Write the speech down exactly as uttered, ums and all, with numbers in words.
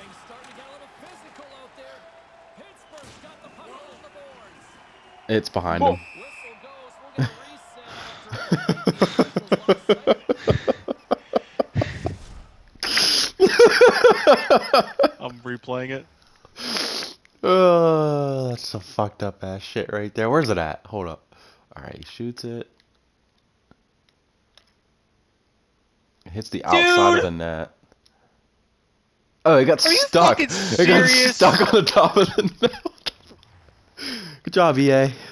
Things starting to get a little physical out there. Pittsburgh's got the puck on the boards. It's behind Whoa. him. Whistle goes. We'll get a reset after a break. The officials lost sight. I'm replaying it. Oh, that's some fucked up ass shit right there. Where's it at? Hold up. Alright, he shoots it. It hits the outside Dude! of the net. Oh, it got Are you stuck. fucking It got serious? stuck on the top of the net. Good job, E A.